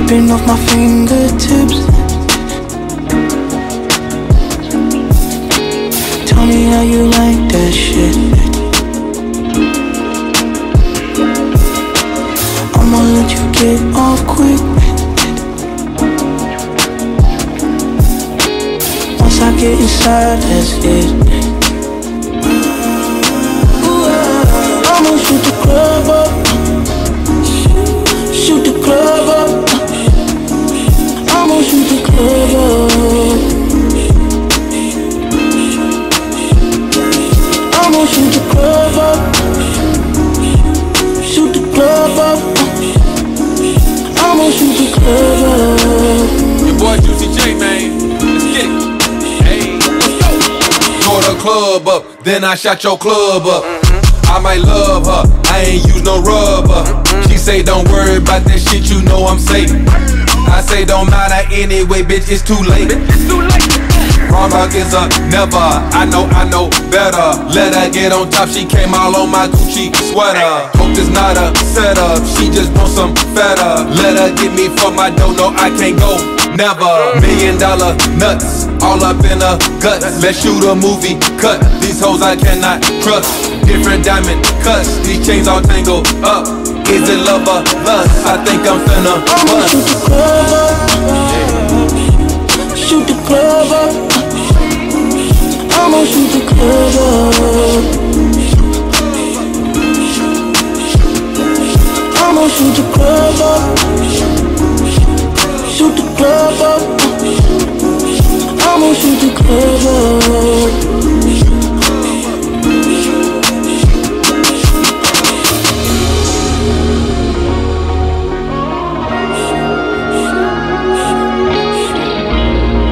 dripping off my fingertips. Tell me how you like that shit. I'ma let you get off quick. Once I get inside, that's it. I'ma shoot the club up. Shoot the club up. I'ma shoot the club up. I'ma shoot the club up. Shoot the club up. I'ma shoot the club up. Your boy Juicy J, man. Let's get it. Hey, let's go. Tore the club up, then I shot your club up. I might love her, I ain't use no rubber. She say don't worry about that shit, you know I'm safe. I say don't matter anyway, bitch, it's too late. Wrong rock is a never, I know better. Let her get on top, she came all on my Gucci sweater. Hope it's not a setup, she just wants some feta. Let her get me for my dough, no I can't go, never. $1 million nuts, all up in her guts. Let's shoot a movie, cut, these hoes I cannot trust. Different diamond cuts, these chains all tangled up. Is it love or lust? I think I'm finna bust. Shoot the club up. I'ma shoot the club up. I'ma shoot the club up. Shoot the club up. I'ma shoot the club up.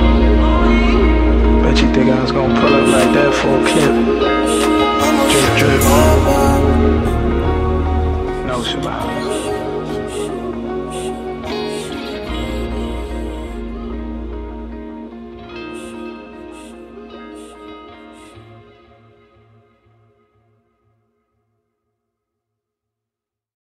Think I was gonna pull up like that for a clip. Drip, drip.